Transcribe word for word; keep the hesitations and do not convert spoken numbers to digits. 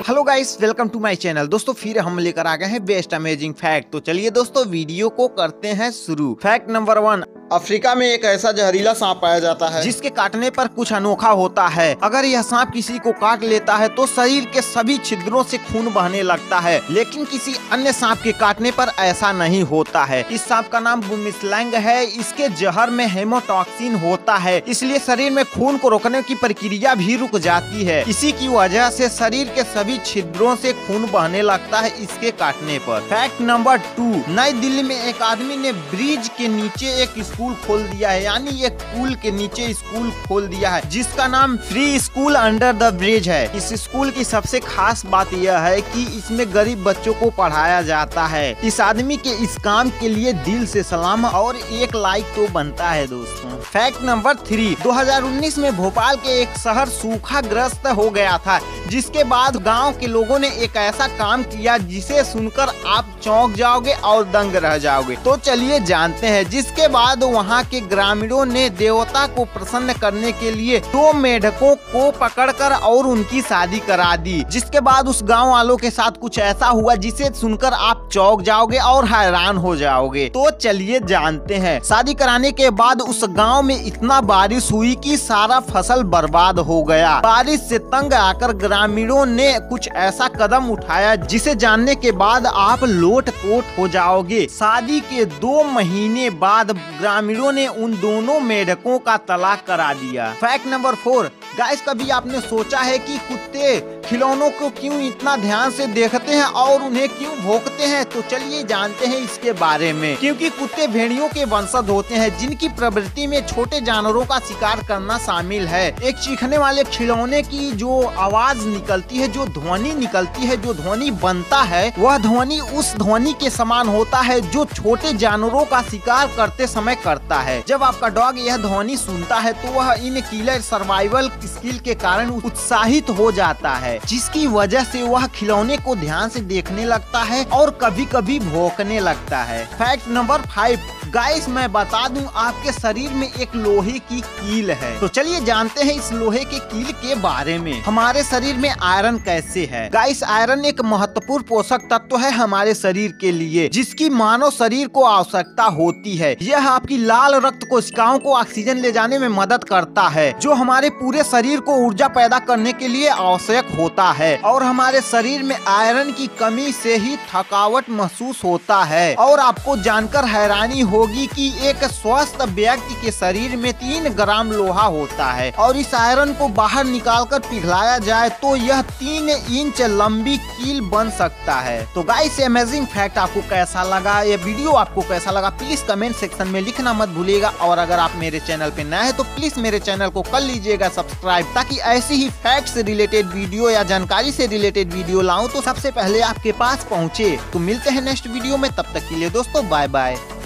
Hello guys, welcome to my channel. दोस्तों फिर हम लेकर आ गए हैं बेस्ट अमेजिंग फैक्ट। तो चलिए दोस्तों वीडियो को करते हैं शुरू। फैक्ट नंबर वन, अफ्रीका में एक ऐसा जहरीला सांप पाया जाता है जिसके काटने पर कुछ अनोखा होता है। अगर यह सांप किसी को काट लेता है तो शरीर के सभी छिद्रों से खून बहने लगता है, लेकिन किसी अन्य सांप के काटने पर ऐसा नहीं होता है। इस सांप का नाम बुमिस्लैंग है। इसके जहर में हेमोटॉक्सिन होता है, इसलिए शरीर में खून को रोकने की प्रक्रिया भी रुक जाती है। इसी की वजह से शरीर के सभी छिद्रों से खून बहने लगता है इसके काटने पर। फैक्ट नंबर टू, नई दिल्ली में एक आदमी ने ब्रिज के नीचे एक स्कूल खोल दिया है, यानी एक पुल के नीचे स्कूल खोल दिया है जिसका नाम free school under the bridge है। इस स्कूल की सबसे खास बात यह है कि इसमें गरीब बच्चों को पढ़ाया जाता है। इस आदमी के इस काम के लिए दिल से सलाम और एक लाइक तो बनता है दोस्तों। फैक्ट नंबर थ्री, दो हज़ार उन्नीस में भोपाल के एक शहर सूखाग्रस्त हो गया था, जिसके बाद गांव के लोगों ने एक ऐसा काम किया जिसे सुनकर आप चौंक जाओगे और दंग रह जाओगे। तो चलिए जानते हैं। जिसके बाद वहां के ग्रामीणों ने देवता को प्रसन्न करने के लिए दो मेढकों को पकड़कर और उनकी शादी करा दी। जिसके बाद उस गांव वालों के साथ कुछ ऐसा हुआ जिसे सुनकर आप चौंक जाओगे और हैरान हो जाओगे। तो चलिए जानते हैं। शादी कराने के बाद उस गांव में इतना बारिश हुई कि सारा फसल बर्बाद हो गया। बारिश से तंग आकर ग्रामीणों ने कुछ ऐसा कदम उठाया जिसे जानने के बाद आप लोट-पोट हो जाओगे। शादी के दो महीने बाद ग्रामीणों ने उन दोनों मेढकों का तलाक करा दिया। फैक्ट नंबर फोर, गाइस कभी आपने सोचा है कि कुत्ते खिलौनों को क्यों इतना ध्यान से देखते हैं और उन्हें क्यों भौंकते हैं? तो चलिए जानते हैं इसके बारे में। क्योंकि कुत्ते भेड़ियों के वंशज होते हैं जिनकी प्रवृत्ति में छोटे जानवरों का शिकार करना शामिल है। एक चीखने वाले खिलौने की जो आवाज निकलती है, जो ध्वनि निकलती है, जो ध्वनि बनता है, वह ध्वनि उस ध्वनि के समान होता है जो छोटे जानवरों का शिकार करते समय करता है। जब आपका डॉग यह ध्वनि सुनता है तो वह इन किलर सर्वाइवल स्किल के कारण उत्साहित हो जाता है, जिसकी वजह से वह खिलौने को ध्यान से देखने लगता है और कभी कभी भौंकने लगता है। फैक्ट नंबर फाइव, गाइस मैं बता दूं आपके शरीर में एक लोहे की कील है। तो चलिए जानते हैं इस लोहे के कील के बारे में। हमारे शरीर में आयरन कैसे है? गाइस आयरन एक महत्वपूर्ण पोषक तत्व है हमारे शरीर के लिए, जिसकी मानव शरीर को आवश्यकता होती है। यह आपकी लाल रक्त कोशिकाओं को ऑक्सीजन ले जाने में मदद करता है, जो हमारे पूरे शरीर को ऊर्जा पैदा करने के लिए आवश्यक होता है। और हमारे शरीर में आयरन की कमी से ही थकावट महसूस होता है। और आपको जानकर हैरानी होगी कि एक स्वस्थ व्यक्ति के शरीर में तीन ग्राम लोहा होता है, और इस आयरन को बाहर निकालकर पिघलाया जाए तो यह तीन इंच लंबी कील बन सकता है। तो गाइस अमेजिंग फैक्ट आपको कैसा लगा, ये वीडियो आपको कैसा लगा, प्लीज कमेंट सेक्शन में लिखना मत भूलिएगा। और अगर आप मेरे चैनल पे नए हैं तो प्लीज मेरे चैनल को कर लीजिएगा सब्सक्राइब, ताकि ऐसी ही फैक्ट से रिलेटेड वीडियो या जानकारी से रिलेटेड वीडियो लाऊं तो सबसे पहले आपके पास पहुंचे। तो मिलते हैं नेक्स्ट वीडियो में, तब तक के लिए दोस्तों बाय बाय।